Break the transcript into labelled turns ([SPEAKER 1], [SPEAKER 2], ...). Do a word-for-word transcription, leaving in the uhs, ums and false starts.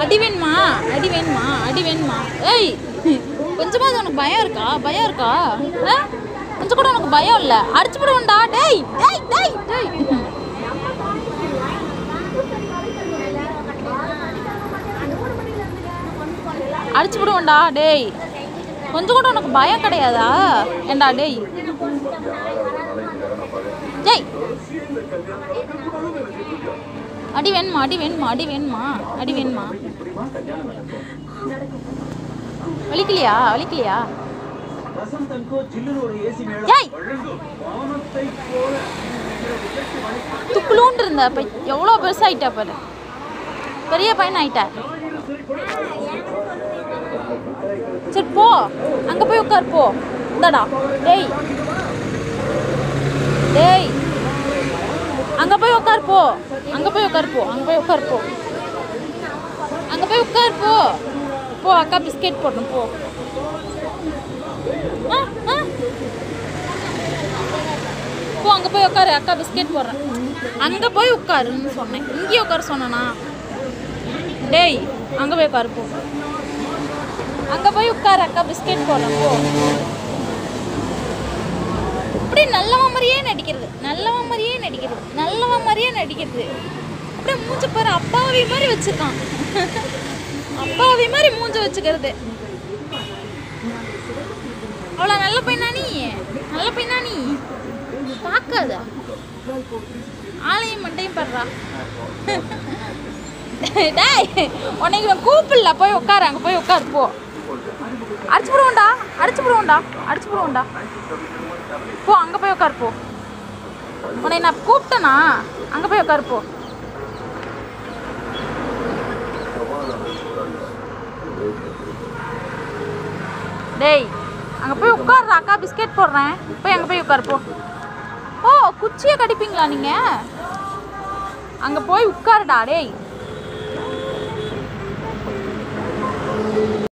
[SPEAKER 1] அடி வேணுமா அடி வேணுமா அடி வேணுமா ஏய் கொஞ்சமாவது உனக்கு பயம் இருக்கா பயம் இருக்கா கொஞ்சம் கூட உனக்கு பயம் இல்லை அடிச்சு விடுவோம்டா டேய் டேய் டேய் டேய் அடிச்சு விடுவோம்டா டேய் கொஞ்சம் கூட உனக்கு பயம் கிடையாதா ஏண்டா டேய் டேய் அடி வேணுமா அடி வேணுமா அடி வேணுமா அடி வேணுமா வலிக்கலையா வலிக்கலையா துக்குலூண்டு இருந்த இப்போ எவ்வளோ பெருசாகிட்டா பாரு பெரிய பையன் ஆயிட்ட சரி போ அங்கே போய் உட்கார் போ இந்தாடா டேய் டேய் அங்கே போய் உட்கார் போ அங்கே போய் உட்கார் போ அங்கே போய் உட்கார் போ அங்கே போய் உட்கார் போ போ அக்கா பிஸ்கெட் போடணும் போ ஆ ஆ போ அங்கே போய் உட்காரு அக்கா பிஸ்கெட் போடுறேன் அங்கே போய் உட்காருன்னு சொன்னேன் இங்கேயே உட்கார சொன்னேண்ணா டேய் அங்கே போய் உட்காரு போ அங்கே போய் உட்காரு அக்கா பிஸ்கெட் போடுறேன் போ அப்படியே நல்லவன் மாதிரியே நடிக்கிறது நல்லவன் மாதிரியே நடிக்கிறது நல்லவன் மாதிரியே நடிக்கிறது அப்படியே மூஞ்ச பாரு அப்பாவி மாதிரி வச்சுருக்கான் அப்பாவி மாதிரி மூஞ்ச வச்சுக்கிறது அவ்வளோ நல்ல பையனா நீ நல்ல பையனா நீ பார்க்காத ஆளையும் மண்டையும் படுறா டேய் உன்னைக்கு நான் கூப்பிடல போய் உட்காரு அங்கே போய் உட்காரு போ அடிச்சு விடுவோண்டா அடிச்சு விடுவோண்டா அடிச்சு விடுவோண்டா போ அங்கே போய் உட்காரு போ உன்னை நான் கூப்பிட்டேனா அங்கே போய் உட்காரு போ டேய் அங்கே போய் உட்கார்றா அக்கா பிஸ்கெட் போடுறேன் போய் அங்கே போய் உட்காரு போ ஓ குச்சியை கடிப்பீங்களா நீங்கள் அங்கே போய் உட்காருடா டேய்